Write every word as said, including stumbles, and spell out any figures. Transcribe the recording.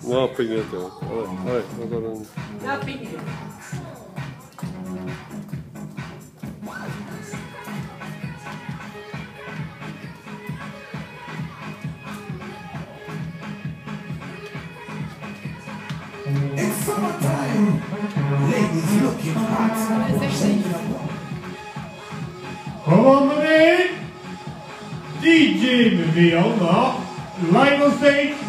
Ja, pingelt ja. Allez, we gaan een... Ja, pingelt. It's summertime. Ladies looking hot. Come on, man. D J met me, Alma. Live on stage.